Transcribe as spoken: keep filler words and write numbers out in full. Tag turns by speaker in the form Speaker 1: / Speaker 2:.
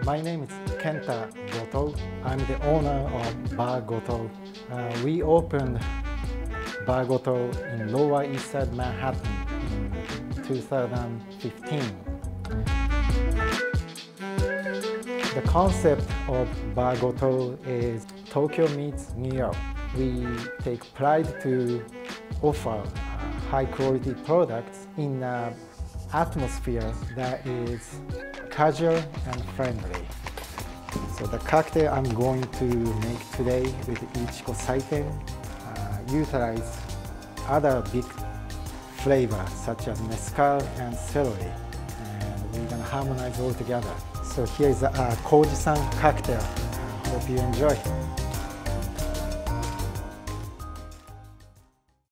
Speaker 1: My name is Kenta Goto. I'm the owner of Bar Goto. Uh, we opened Bar Goto in Lower East Side Manhattan in two thousand fifteen. The concept of Bar Goto is Tokyo meets New York. We take pride to offer uh, high-quality products in an atmosphere that is casual and friendly. So the cocktail I'm going to make today with Iichiko Saiten uh, utilize other big flavors such as mezcal and celery, and we're gonna harmonize all together. So here's a uh, Koji-san cocktail. Hope you enjoy.